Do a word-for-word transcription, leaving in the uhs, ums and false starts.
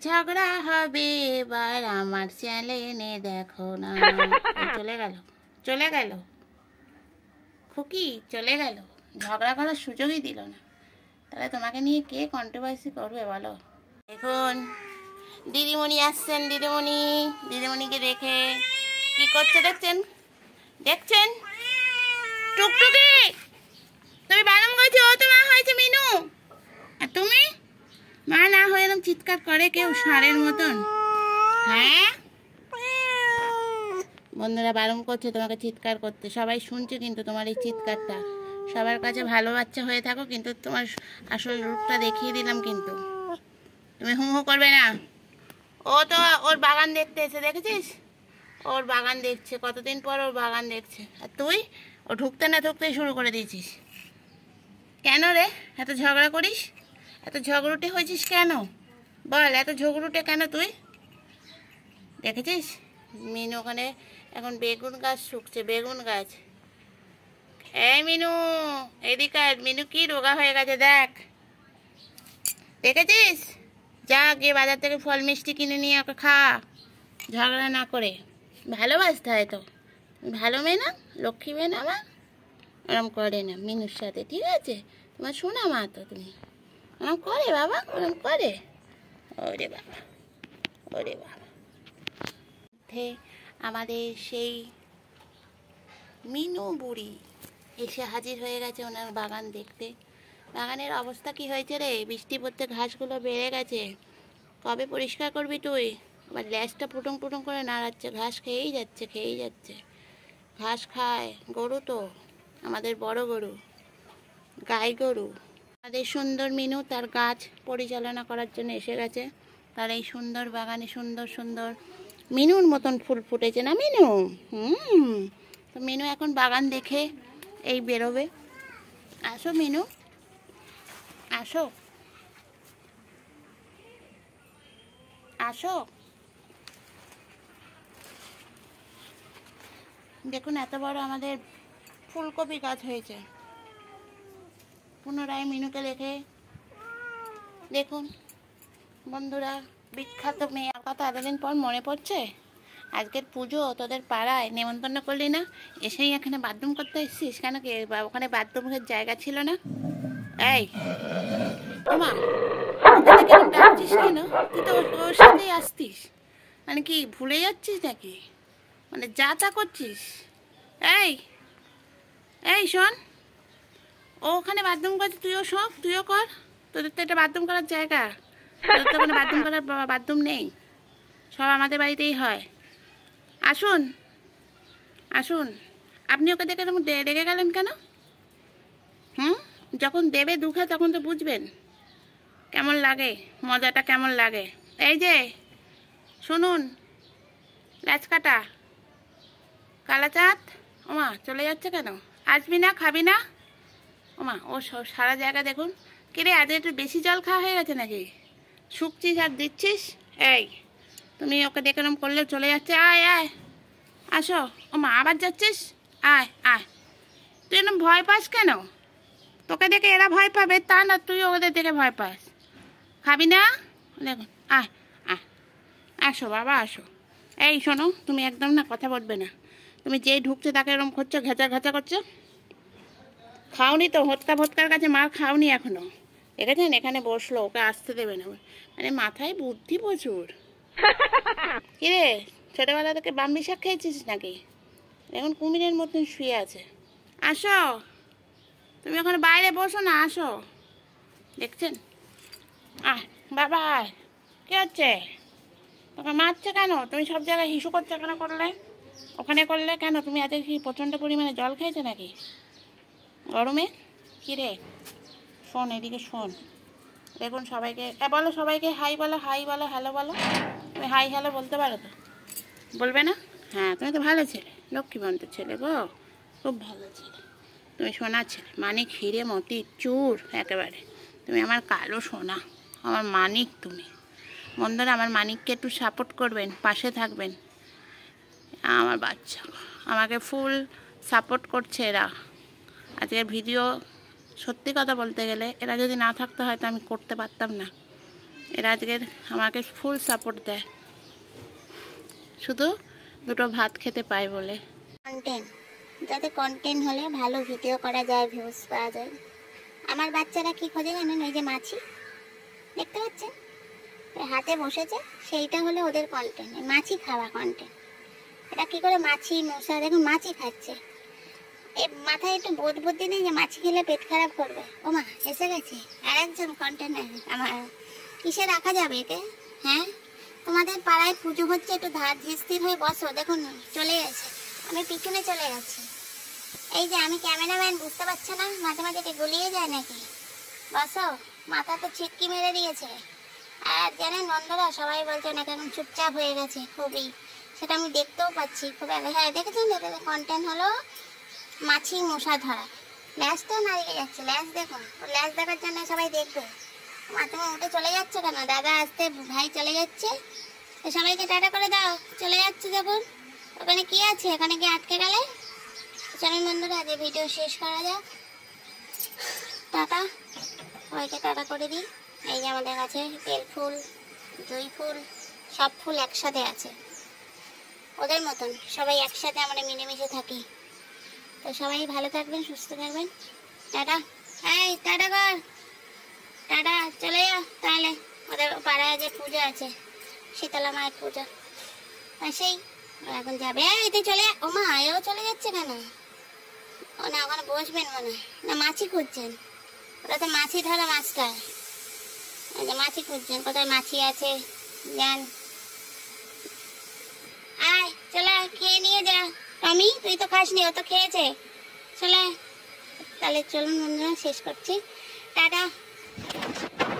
ঝগড়া হবে এবার আমার চ্যানেলে দেখো না। চলে গেল চলে গেল খুকি চলে গেল, ঝগড়া করার সুযোগই দিল না। তাহলে তোমাকে নিয়ে কে কন্ট্রোভার্সি করবে বলো? এখন দিদিমণি আসছেন, দিদিমণি দিদিমণিকে রেখে কি করছে দেখছেন দেখছেন টুকটুকি তুমি বানাম করছো, ও তো মা হয়েছে মিনু, আর তুমি মা না হয়ে এরকম চিৎকার করে কেউ ষাঁড়ের মতন? হ্যাঁ বন্ধুরা বারণ করছে তোমাকে চিৎকার করতে, সবাই শুনছে কিন্তু তোমার এই চিৎকারটা। সবার কাছে ভালো বাচ্চা হয়ে থাকো, কিন্তু তোমার আসল রূপটা দেখিয়ে দিলাম, কিন্তু তুমি হু হু করবে না। ও তো ওর বাগান দেখতে এসে, দেখেছিস ওর বাগান দেখছে, কতদিন পর ওর বাগান দেখছে, আর তুই ও ঢুকতে না ঢুকতেই শুরু করে দিয়েছিস। কেন রে এত ঝগড়া করিস, এত ঝগড়ুটে হয়েছিস কেন বল, এত ঝগড়ুটে কেন তুই? দেখেছিস মিনু ওখানে এখন বেগুন গাছ শুকছে, বেগুন গাছ। এই মিনু এদিকে, মিনু কি রোগা হয়ে গেছে দেখ, দেখেছিস? যা গিয়ে বাজার থেকে ফল মিষ্টি কিনে নিয়ে ওকে খা, ঝগড়া না করে। ভালোবাসতে হয় তো, ভালো মেয়ে না, লক্ষ্মী মেয়ে না আমার, ওরম করে না মিনুর সাথে, ঠিক আছে? তোমার শোনা মা তো, তুমি ওরম করে বাবা, ওরম করে। ওরে বাবা ওরে বাবা, আমাদের সেই মিনু বুড়ি এসে হাজির হয়ে গেছে ওনার বাগান দেখতে। বাগানের অবস্থা কি হয়েছে রে, বৃষ্টি পড়তে ঘাসগুলো বেড়ে গেছে, কবে পরিষ্কার করবি তুই? আবার ল্যাসটা পুটুং পুটুং করে নাড়াচ্ছে, ঘাস খেয়েই যাচ্ছে খেয়েই যাচ্ছে ঘাস খায় গরু তো, আমাদের বড় গরু, গাই গরু। আমাদের সুন্দর মিনু তার গাছ পরিচালনা করার জন্য এসে গেছে, তার এই সুন্দর বাগানে সুন্দর সুন্দর মিনুর মতন ফুল ফুটেছে না মিনু? হুম তো মিনু এখন বাগান দেখে এই বেরোবে। আসো মিনু আসো আসো, দেখুন এত বড় আমাদের ফুলকপি গাছ হয়েছে। পুনরায় মিনুকে রেখে দেখুন বন্ধুরা, বিখ্যাত মেয়ের কথা এতদিন পর মনে পড়ছে। আজকের পুজো তোদের পাড়ায় নেমন্তন্ন করলি না, এসেই এখানে বাথরুম করতে এসেছিস কেন? কি ওখানে বাথরুমের জায়গা ছিল না? এই মা ডাকছিস কেন? তুই তো ওর সাথেই আসতিস, মানে কি ভুলে যাচ্ছিস নাকি? মানে যা তা করছিস? এই এই শোন, ও ওখানে বাথরুম করছে, তুইও সব তুইও কর, তোদের তো এটা বাথরুম করার জায়গা, তোদের তো ওখানে বাথরুম করার বাথরুম নেই, সব আমাদের বাড়িতেই হয়। আসুন আসুন, আপনি ওকে দেখে এরকম রেগে গেলেন কেন? হুম যখন দেবে দুঃখে তখন তো বুঝবেন কেমন লাগে, মজাটা কেমন লাগে। এই যে শুনুন ল্যাচ কাটা কালাচাঁদ, ওমা চলে যাচ্ছে কেন? আসবি না, খাবি না? ওমা ও সারা জায়গা দেখুন। কিরে আজ একটু বেশি জল খাওয়া হয়ে গেছে নাকি? শুকছিস আর দিচ্ছিস। এই তুমি ওকে দেখে এরকম করলে চলে যাচ্ছে, আয় আয় আসো। ওমা আবার যাচ্ছিস, আয় আয়। তুই এরকম ভয় পাস কেন? তোকে দেখে এরা ভয় পাবে তা না, তুই ওদের দেখে ভয় পাস। খাবি না? দেখুন আয় আয় আসো বাবা আসো। এই শোনো, তুমি একদম না কথা বলবে না, তুমি যেই ঢুকছে তাকে এরকম করছো, ঘেঁচা ঘেঁচা করছো। খাওনি তো, হত্যা ভৎকার কাছে মার খাওনি এখনো, দেখেছেন? এখানে বসলো, ওকে আসতে দেবে না, মানে মাথায় বুদ্ধি প্রচুর। কিরে ছোটবেলা থেকে বাম্বি শাক খেয়েছিস নাকি? এখন কুমিরের মতন শুয়ে আছে। আসো তুমি ওখানে বাইরে বসো না, আসো। দেখছেন? আহ বাবা কে হচ্ছে? তোকে মারছে কেন? তুমি সব জায়গায় হিসু করছো কেন? করলে ওখানে করলে কেন? তুমি আজকে কি প্রচণ্ড পরিমাণে জল খেয়েছো নাকি গরমে? কিরে শোন, এদিকে শোন, দেখুন সবাইকে বলো, সবাইকে হাই বলো, হাই বলো, হ্যালো বলো। তুমি হাই হ্যালো বলতে পারো তো? বলবে না? হ্যাঁ তুমি তো ভালো ছেলে, লক্ষ্মীবন্তের ছেলে গো, খুব ভালো ছেলে তুমি, সোনা ছেলে, মানিক হিরে মতি চুর একেবারে, তুমি আমার কালো সোনা, আমার মানিক তুমি। বন্ধুরা আমার মানিককে একটু সাপোর্ট করবেন, পাশে থাকবেন। আমার বাচ্চা আমাকে ফুল সাপোর্ট করছে এরা। আজকের ভিডিও সত্যি কথা বলতে গেলে এরা যদি না থাকতে হয়তো আমি করতে পারতাম না। এরা আজকের আমাকে ফুল সাপোর্ট দেয়, শুধু দুটো ভাত খেতে পায় বলে। কন্টেন্ট, যাতে কন্টেন্ট হলে ভালো ভিডিও করা যায়, ভিউজ পাওয়া যায়। আমার বাচ্চারা কি খোঁজে জানেন? ওই যে মাছি দেখতে পাচ্ছেন হাতে বসেছে, সেইটা হলো ওদের কন্টেন্ট, মাছি খাওয়া কন্টেন্ট। এটা কি করে মাছি মশা, দেখুন মাছি খাচ্ছে। এই মাথায় একটু বোধ বুদ্ধি নেই যে মাছি খেলে পেট খারাপ করবে। ও মা এসে গেছে আর একজন কন্টেন্ট। আমার কিসে রাখা যাবে একে? হ্যাঁ, তোমাদের পাড়ায় পুজো হচ্ছে, একটু ধার স্থির হয়ে বসো। দেখুন চলে গেছে, আমি পিছনে চলে যাচ্ছি। এই যে আমি ক্যামেরাম্যান, বুঝতে পারছো না মাঝে মাঝে কি গুলিয়ে যায় নাকি? বসো, মাথা তো ছিটকি মেরে দিয়েছে। আর জানেন বন্ধুরা, সবাই বলছে নাকি এখন চুপচাপ হয়ে গেছে খুবই, সেটা আমি দেখতেও পাচ্ছি খুব। হ্যাঁ দেখেছেন, এটা কন্টেন্ট হলো মাছি মশা ধরা। ল্যাসটাও নাড়িয়ে যাচ্ছে, ল্যাস দেখুন, ল্যাস দেখার জন্য সবাই দেখবে। মাথা উঠে চলে যাচ্ছে কেন? দাদা আসতে, ভাই চলে যাচ্ছে, সবাইকে টাটা করে দাও। চলে যাচ্ছে যখন, ওখানে কি আছে? এখানে কি আটকে গেলে? চলুন বন্ধুরা, আজ ভিডিও শেষ করা যাক। টাটা, সবাইকে টাটা করে দিই। এই যে আমাদের কাছে বেল ফুল, জুঁই ফুল, সব ফুল একসাথে আছে। ওদের মতন সবাই একসাথে আমরা মিলেমিশে থাকি। তো সবাই ভালো থাকবেন, সুস্থ থাকবেন। টাটা, এই টাটা কর, টাটা, চলে যা তাহলে। ওদের পাড়ায় যে পুজো আছে, শীতলা মায়ের পুজো, সেই এখন যাবে। এই তুই চলে, ও মা এও চলে যাচ্ছে কেন? ও না, ওখানে বসবেন মনে হয়। না মাছি খুঁজছেন, ওরা তো মাছি ধরা মাছটা। এই যে মাছি খুঁজছেন, কোথায় মাছি আছে যান। আয় চলে খেয়ে নিয়ে যা। টমি তুই তো খাসনি, ও তো খেয়েছে। চলে তাহলে, চলুন বন্ধুরা শেষ করছি। টাটা।